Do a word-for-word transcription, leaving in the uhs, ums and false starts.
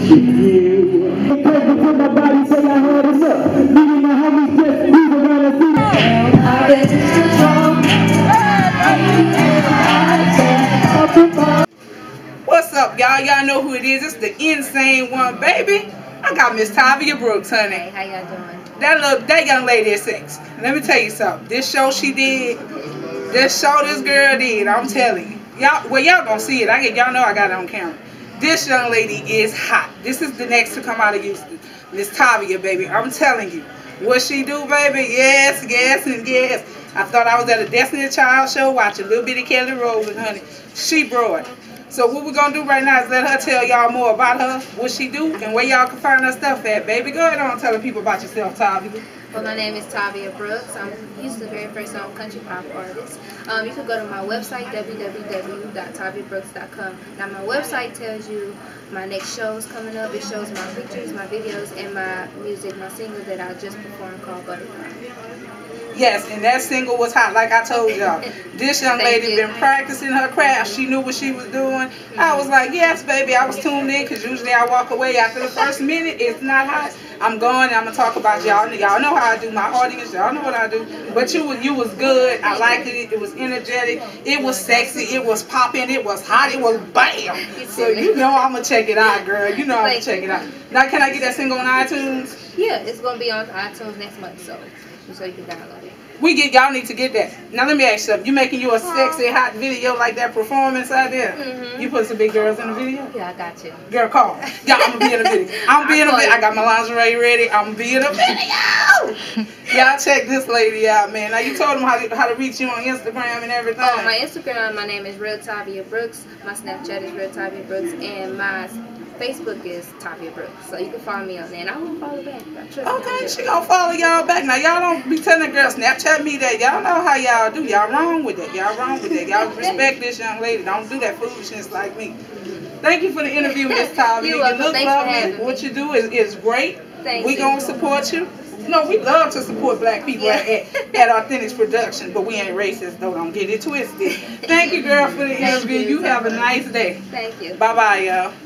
you. The person to my body say I had enough. Leaving my homies just leave around and see. I've been strong. What's up, y'all? Y'all know who it is. It's the insane one, baby. I got Miss Tavia Brooks, honey. Hey, how y'all doing? That little, that young lady is sexy. Let me tell you something. This show she did, this show this girl did, I'm telling you. Y'all, well, y'all gonna see it. I get, y'all know I got it on camera. This young lady is hot. This is the next to come out of Houston. Miss Tavia, baby. I'm telling you. What she do, baby? Yes, yes, and yes. I thought I was at a Destiny Child show watching Little Bitty Kelly Rowland, honey. She brought. So what we're going to do right now is let her tell y'all more about her, what she do, and where y'all can find her stuff at. Baby, go ahead on telling people about yourself, Tavia. Well, my name is Tavia Brooks. I'm Houston's very first known country pop artist. Um, you can go to my website, w w w dot tavia brooks dot com. Now, my website tells you my next shows coming up. It shows my pictures, my videos, and my music, my single that I just performed called Butterfly. Yes, and that single was hot, like I told y'all. This young lady been practicing her craft. She knew what she was doing. Mm-hmm. I was like, yes, baby. I was tuned in because usually I walk away after the first minute. It's not hot. I'm going and I'm going to talk about y'all. Y'all know how I do my audience. Y'all know what I do. But you was, you was good. I liked it. It was energetic. It was sexy. It was popping. It was hot. It was bam. So you know I'm going to check it out, girl. You know I'm going to check it out. Now, can I get that single on iTunes? Yeah, it's going to be on iTunes next month, so so you can download it. We get y'all need to get that. Now let me ask you something. You making you a sexy hot video like that performance out there? Mm-hmm. You put some big girls in the video? Yeah, I got you. Girl, call. Yeah, I'm gonna be in the video. I'm gonna be in the video. I got my lingerie ready. I'm gonna be in the video. Y'all check this lady out, man. Now you told them how to how to reach you on Instagram and everything. Oh, my Instagram, my name is Real Tavia Brooks. My Snapchat is Real Tavia Brooks, and my Facebook is Tavia Brooks, so you can follow me on there, and I will follow back. Okay, she gonna follow y'all back. Now y'all don't be telling the girl Snapchat me that. Y'all know how y'all do. Y'all wrong with that. Y'all wrong with that. Y'all respect this young lady. Don't do that foolishness like me. Thank you for the interview, Miss Tavia. You look lovely. What you do is is great. Thank we you. Gonna support you. No, we love to support black people yeah. at, at Awthntkx Production, but we ain't racist, though. Don't get it twisted. Thank you, girl, for the interview. You. you have a nice day. Thank you. Bye-bye, y'all.